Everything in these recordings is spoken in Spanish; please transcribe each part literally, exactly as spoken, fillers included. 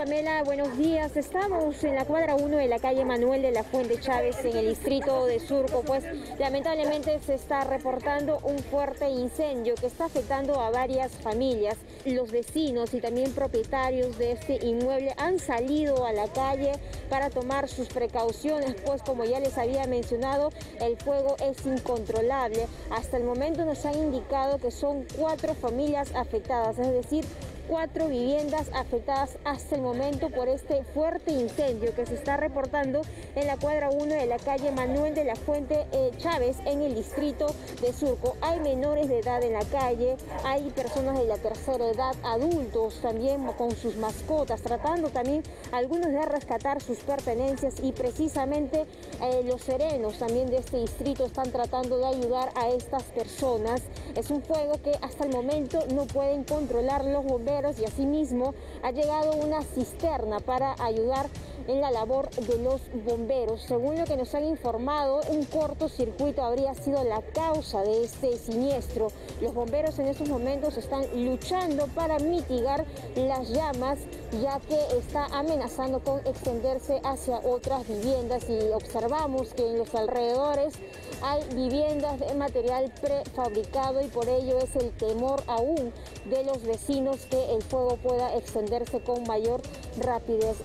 Pamela, buenos días. Estamos en la cuadra uno de la calle Manuel de la Fuente Chávez, en el distrito de Surco. Pues lamentablemente se está reportando un fuerte incendio que está afectando a varias familias. Los vecinos y también propietarios de este inmueble han salido a la calle para tomar sus precauciones, pues como ya les había mencionado, el fuego es incontrolable. Hasta el momento nos han indicado que son cuatro familias afectadas, es decir, cuatro viviendas afectadas hasta el momento por este fuerte incendio que se está reportando en la cuadra uno de la calle Manuel de la Fuente eh, Chávez, en el distrito de Surco. Hay menores de edad en la calle, hay personas de la tercera edad, adultos también con sus mascotas, tratando también algunos de rescatar sus pertenencias, y precisamente eh, los serenos también de este distrito están tratando de ayudar a estas personas. Es un fuego que hasta el momento no pueden controlar los bomberos, y asimismo ha llegado una cisterna para ayudar en la labor de los bomberos. Según lo que nos han informado, un cortocircuito habría sido la causa de este siniestro. Los bomberos en estos momentos están luchando para mitigar las llamas, ya que está amenazando con extenderse hacia otras viviendas, y observamos que en los alrededores hay viviendas de material prefabricado, y por ello es el temor aún de los vecinos que el fuego pueda extenderse con mayor rapidez.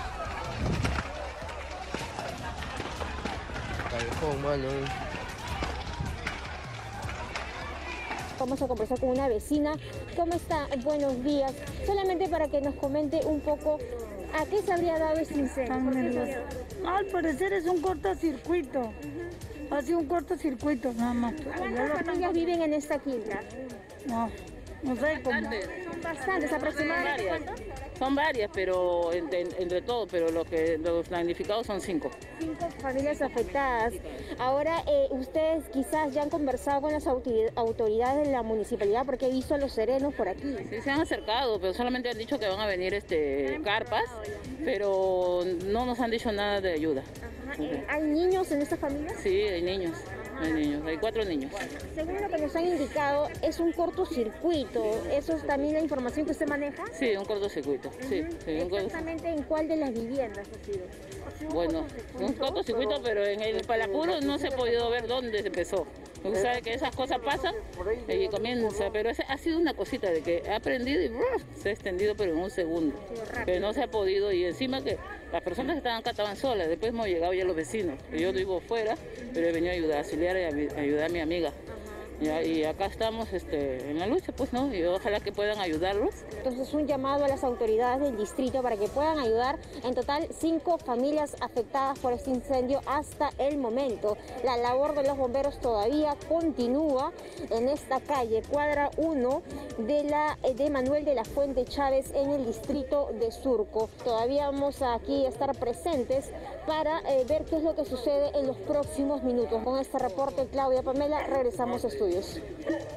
Vamos a conversar con una vecina. ¿Cómo está? Buenos días. Solamente para que nos comente un poco a qué se habría dado este incendio. Al parecer es un cortocircuito. Uh-huh. Ha sido un cortocircuito nada más. ¿Cuántas familias viven en esta quinta? No, no sé cómo. Son bastantes, aproximadamente. ¿Cuántos? Son varias, pero entre, entre todo, pero lo que los damnificados son cinco. Cinco familias afectadas. Ahora, eh, ustedes quizás ya han conversado con las autoridades de la municipalidad, porque he visto a los serenos por aquí. Sí, se han acercado, pero solamente han dicho que van a venir este carpas, pero no nos han dicho nada de ayuda. Ajá. ¿Hay niños en esta familia? Sí, hay niños. Hay niños, hay cuatro niños. Según lo que nos han indicado, es un cortocircuito. ¿Eso es también la información que usted maneja? Sí, un cortocircuito. Uh-huh. Sí, sí, ¿Exactamente en cuál de las viviendas ha sido? Bueno, un cortocircuito, pero en el Palapuro no se ha podido ver dónde se empezó. Usted sabe que esas cosas pasan y comienza, pero ese ha sido una cosita de que ha prendido y ¡bruf! Se ha extendido, pero en un segundo. Pero no se ha podido, y encima que las personas que estaban acá estaban solas. Después hemos llegado ya los vecinos. Yo vivo fuera, pero he venido a ayudar, a auxiliar y a ayudar a mi amiga. Ya, y acá estamos este, en la lucha, pues, ¿no? Y ojalá que puedan ayudarlos. Entonces, un llamado a las autoridades del distrito para que puedan ayudar. En total, cinco familias afectadas por este incendio hasta el momento. La labor de los bomberos todavía continúa en esta calle, cuadra uno de, la, de Manuel de la Fuente Chávez, en el distrito de Surco. Todavía vamos a aquí estar presentes para eh, ver qué es lo que sucede en los próximos minutos. Con este reporte, Claudia Pamela, regresamos a estudios.